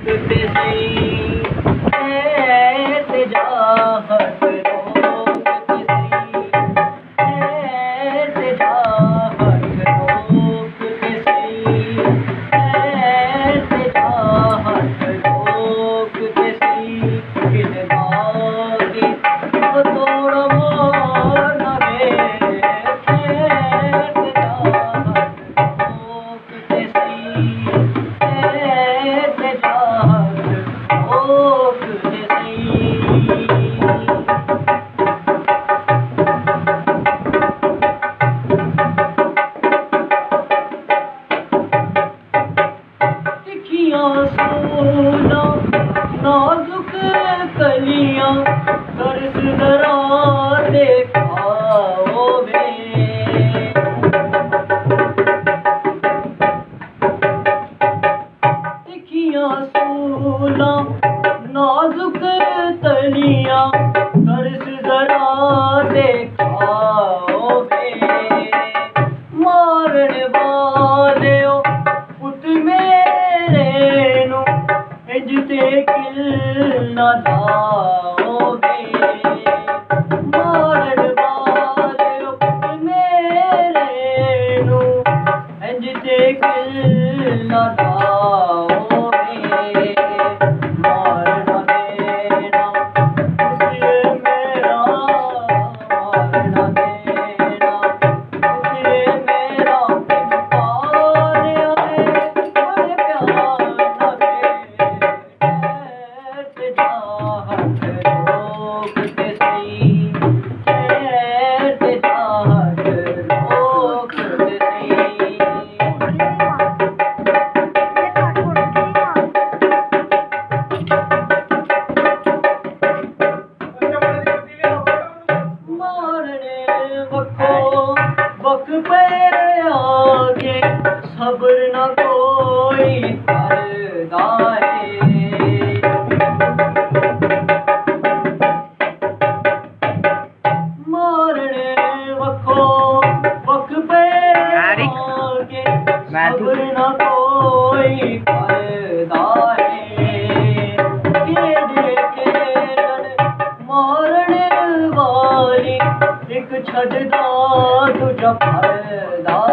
रोकते सही ऐसे चाहत रोकते सही ऐसे चाहत रोकते सही ऐसे चाहत रोकते सही किन बागी वो तोड़ मोर न दे ऐसे चाहत रोकते सही ऐसे चाहत रोकते सही। तिखियां सोना नाजुक कलियां तरस जरा देखाओगे तिखियां सोना नाजुक कलियां तरस जरा देखाओगे मारने वाले पुत मेरे नू इंज ते किल ना लाओगे मारन वाले पुत मेरे नू इंज ते किल ना लाओगे मार ना देना मुझे मेरा मार ना देना मुझे मेरा पाने आए बड़े प्यार ना दे ऐसे चाहत रोकते सही ऐसे चाहत रोकते सही। मारने वको वक पे आगे सब्र न कोई करदा है मारने वको वक पे आगे सब्र न कोई करदा है के मारने वाली एक छड़दा दूजा फरदा